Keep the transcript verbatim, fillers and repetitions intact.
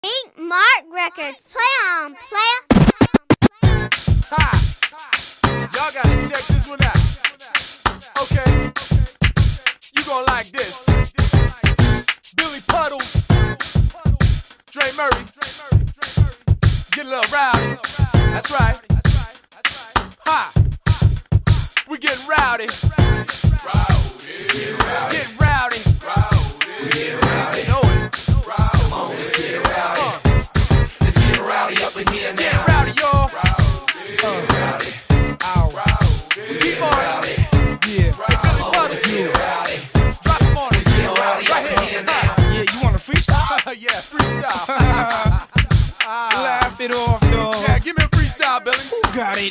Pink Mark Records. Play on, player. Ha! Y'all gotta check this one out. Okay, you gon' like this. Billy Puddles, Dre Murray, get a little rowdy. That's right. Ha! We getting rowdy. Get rowdy. Get rowdy. We get rowdy. Know it. Come on, let's get rowdy. Uh. Let's get rowdy up in here now. Get rowdy, y'all. Let's get rowdy. Keep on. Rowdy. Yeah. Come on, let's get rowdy. Drop them on us. Get rowdy right up in here now. Yeah, you want a freestyle? Yeah, freestyle. Laugh it off, though. Yeah, give me a freestyle, Billy. Who got it?